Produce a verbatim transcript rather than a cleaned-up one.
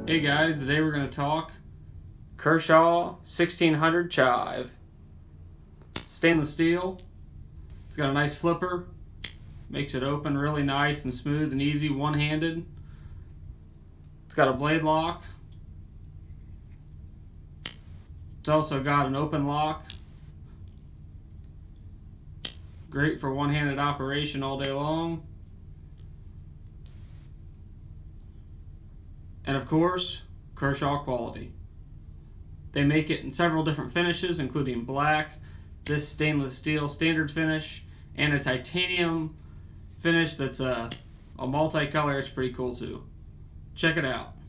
Hey guys, today we're going to talk Kershaw sixteen hundred CHIVE. Stainless steel. It's got a nice flipper. Makes it open really nice and smooth and easy, one-handed. It's got a blade lock. It's also got an open lock. Great for one-handed operation all day long. And of course, Kershaw quality. They make it in several different finishes, including black, this stainless steel standard finish, and a titanium finish that's a, a multicolor. It's pretty cool too. Check it out.